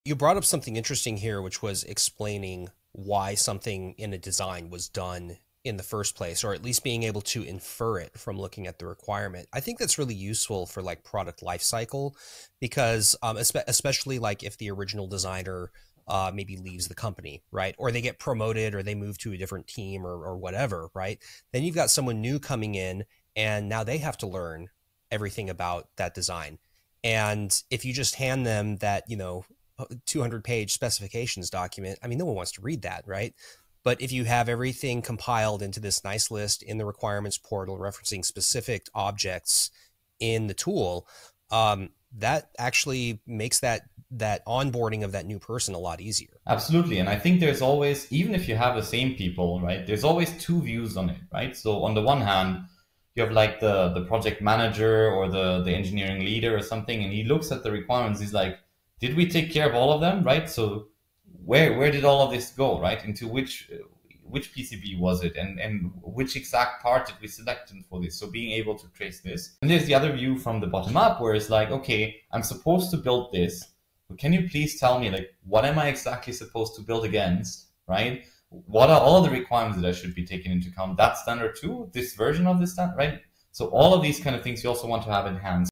You brought up something interesting here, which was explaining why something in a design was done in the first place, or at least being able to infer it from looking at the requirement. I think that's really useful for like product lifecycle because especially like if the original designer maybe leaves the company, right? Or they get promoted or they move to a different team or whatever, right? Then you've got someone new coming in and now they have to learn everything about that design. And if you just hand them that, 200-page specifications document, I mean, no one wants to read that, right? But if you have everything compiled into this nice list in the requirements portal, referencing specific objects in the tool, that actually makes that onboarding of that new person a lot easier. Absolutely. And I think there's always, even if you have the same people, right, there's always two views on it, right? So on the one hand, you have like the project manager or the engineering leader or something, and he looks at the requirements. He's like, did we take care of all of them, right? So where did all of this go, right? Into which PCB was it, and which exact part did we select for this? So being able to trace this. And there's the other view from the bottom up, where it's like, okay, I'm supposed to build this, but can you please tell me, like, what am I exactly supposed to build against, right? What are all the requirements that I should be taking into account? That standard too, this version of this standard, right? So all of these kind of things you also want to have in hand.